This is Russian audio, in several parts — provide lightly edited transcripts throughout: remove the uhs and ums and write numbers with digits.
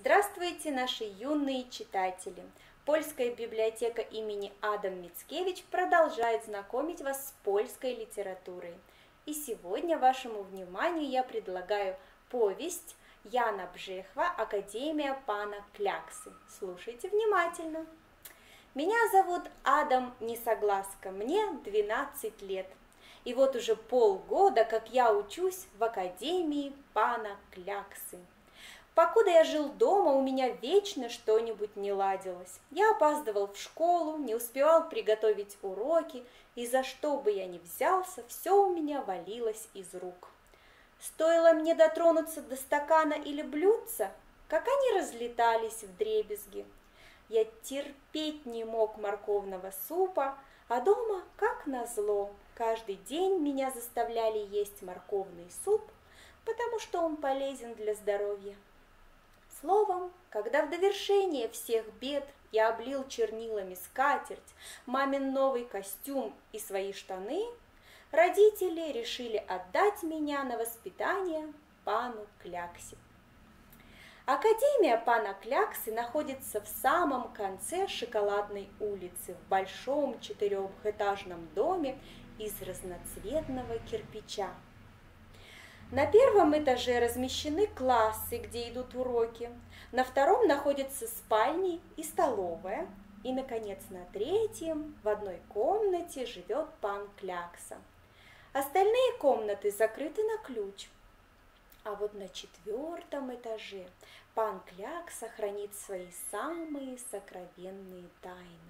Здравствуйте, наши юные читатели! Польская библиотека имени Адам Мицкевич продолжает знакомить вас с польской литературой. И сегодня вашему вниманию я предлагаю повесть Яна Бжехва «Академия пана Кляксы». Слушайте внимательно. Меня зовут Адам Несогласка, мне 12 лет. И вот уже полгода, как я учусь в Академии пана Кляксы. Покуда я жил дома, у меня вечно что-нибудь не ладилось. Я опаздывал в школу, не успевал приготовить уроки, и за что бы я ни взялся, все у меня валилось из рук. Стоило мне дотронуться до стакана или блюдца, как они разлетались вдребезги. Я терпеть не мог морковного супа, а дома, как назло, каждый день меня заставляли есть морковный суп, потому что он полезен для здоровья. Словом, когда в довершение всех бед я облил чернилами скатерть, мамин новый костюм и свои штаны, родители решили отдать меня на воспитание пану Кляксе. Академия пана Кляксы находится в самом конце Шоколадной улицы, в большом четырехэтажном доме из разноцветного кирпича. На первом этаже размещены классы, где идут уроки, на втором находятся спальни и столовая, и, наконец, на третьем в одной комнате живет пан Клякса. Остальные комнаты закрыты на ключ. А вот на четвертом этаже пан Клякса хранит свои самые сокровенные тайны.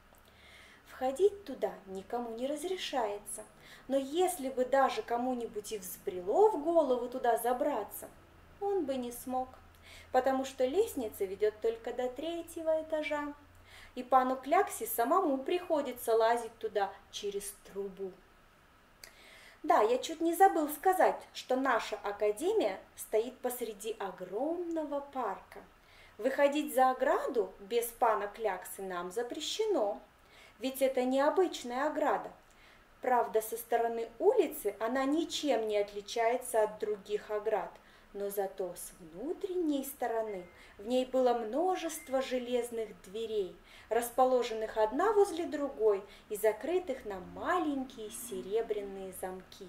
Входить туда никому не разрешается, но если бы даже кому-нибудь и взбрело в голову туда забраться, он бы не смог, потому что лестница ведет только до третьего этажа, и пану Кляксе самому приходится лазить туда через трубу. Да, я чуть не забыл сказать, что наша академия стоит посреди огромного парка. Выходить за ограду без пана Кляксы нам запрещено. Ведь это необычная ограда. Правда, со стороны улицы она ничем не отличается от других оград, но зато с внутренней стороны в ней было множество железных дверей, расположенных одна возле другой и закрытых на маленькие серебряные замки.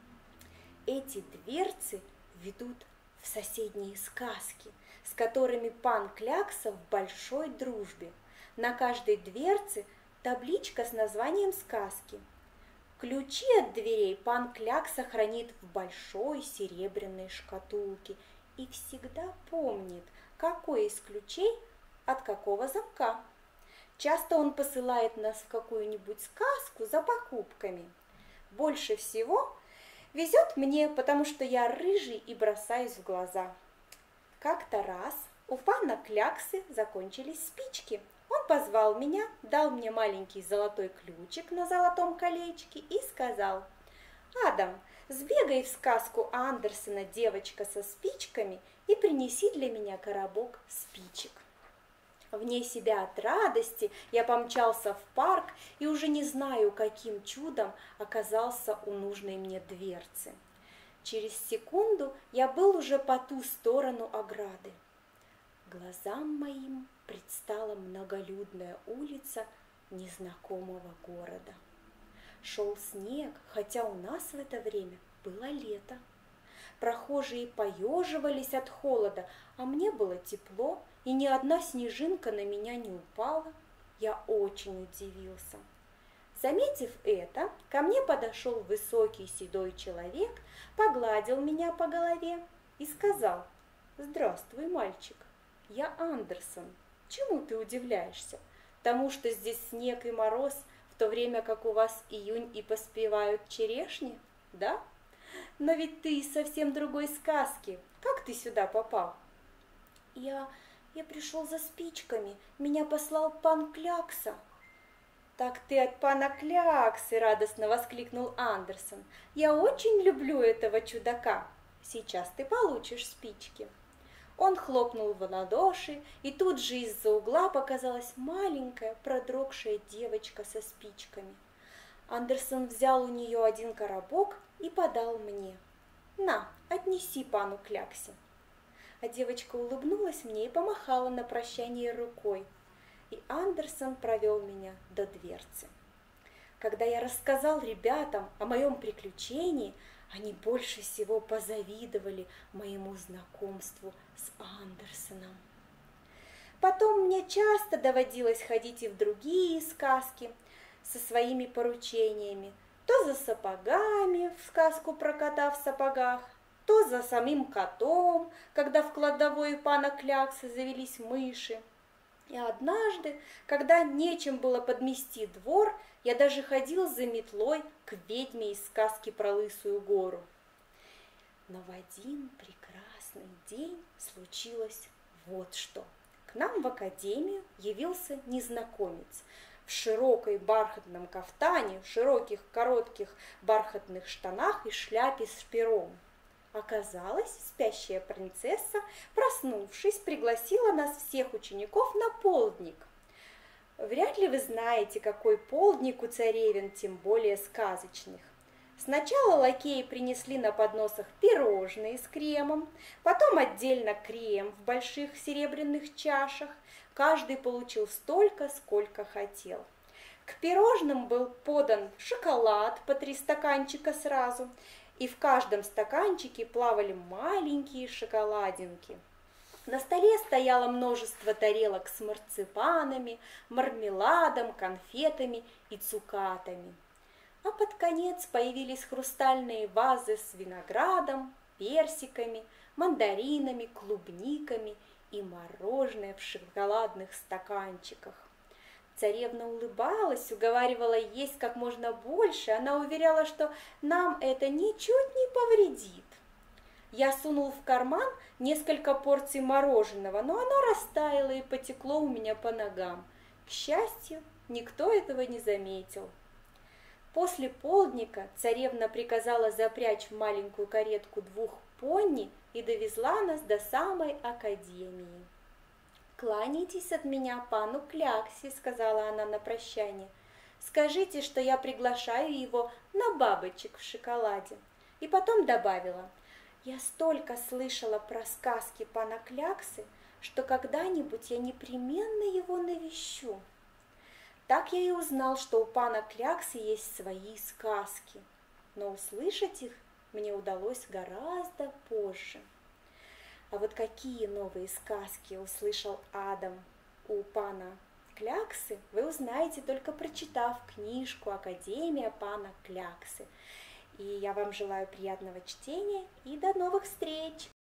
Эти дверцы ведут в соседние сказки, с которыми пан Клякса в большой дружбе. На каждой дверце табличка с названием сказки. Ключи от дверей пан Клякса хранит в большой серебряной шкатулке и всегда помнит, какой из ключей от какого замка. Часто он посылает нас в какую-нибудь сказку за покупками. Больше всего везет мне, потому что я рыжий и бросаюсь в глаза. Как-то раз у пана Кляксы закончились спички. Он позвал меня, дал мне маленький золотой ключик на золотом колечке и сказал: «Адам, сбегай в сказку Андерсена «Девочка со спичками» и принеси для меня коробок спичек». Вне себя от радости я помчался в парк и уже не знаю, каким чудом оказался у нужной мне дверцы. Через секунду я был уже по ту сторону ограды. Глазам моим предстала многолюдная улица незнакомого города. Шел снег, хотя у нас в это время было лето. Прохожие поеживались от холода, а мне было тепло, и ни одна снежинка на меня не упала. Я очень удивился. Заметив это, ко мне подошел высокий седой человек, погладил меня по голове и сказал: «Здравствуй, мальчик. Я Андерсон. Чему ты удивляешься? Тому, что здесь снег и мороз, в то время как у вас июнь и поспевают черешни, да? Но ведь ты из совсем другой сказки. Как ты сюда попал?» Я пришел за спичками. Меня послал пан Клякса». «Так ты от пана Кляксы!» – радостно воскликнул Андерсон. «Я очень люблю этого чудака. Сейчас ты получишь спички». Он хлопнул в ладоши, и тут же из-за угла показалась маленькая продрогшая девочка со спичками. Андерсон взял у нее один коробок и подал мне. «На, отнеси пану Кляксе». А девочка улыбнулась мне и помахала на прощание рукой. И Андерсон провел меня до дверцы. Когда я рассказал ребятам о моем приключении, они больше всего позавидовали моему знакомству с Андерсоном. Потом мне часто доводилось ходить и в другие сказки со своими поручениями. То за сапогами в сказку про кота в сапогах, то за самим котом, когда в кладовой у пана Кляксы завелись мыши. И однажды, когда нечем было подмести двор, я даже ходил за метлой к ведьме из сказки про Лысую гору. Но в один прекрасный день случилось вот что. К нам в академию явился незнакомец в широкой бархатном кафтане, в широких коротких бархатных штанах и шляпе с пером. Оказалось, спящая принцесса, проснувшись, пригласила нас всех учеников на полдник. Вряд ли вы знаете, какой полдник у царевен, тем более сказочных. Сначала лакеи принесли на подносах пирожные с кремом, потом отдельно крем в больших серебряных чашах. Каждый получил столько, сколько хотел. К пирожным был подан шоколад по 3 стаканчика сразу, и в каждом стаканчике плавали маленькие шоколадинки. На столе стояло множество тарелок с марципанами, мармеладом, конфетами и цукатами. А под конец появились хрустальные вазы с виноградом, персиками, мандаринами, клубниками и мороженое в шоколадных стаканчиках. Царевна улыбалась, уговаривала есть как можно больше. Она уверяла, что нам это ничуть не повредит. Я сунул в карман несколько порций мороженого, но оно растаяло и потекло у меня по ногам. К счастью, никто этого не заметил. После полдника царевна приказала запрячь в маленькую каретку 2 пони и довезла нас до самой академии. «Кланяйтесь от меня пану Кляксе», — сказала она на прощание. «Скажите, что я приглашаю его на бабочек в шоколаде». И потом добавила: «Я столько слышала про сказки пана Кляксы, что когда-нибудь я непременно его навещу». Так я и узнал, что у пана Кляксы есть свои сказки, но услышать их мне удалось гораздо позже. А вот какие новые сказки услышал Адам у пана Кляксы, вы узнаете, только прочитав книжку «Академия пана Кляксы». И я вам желаю приятного чтения и до новых встреч!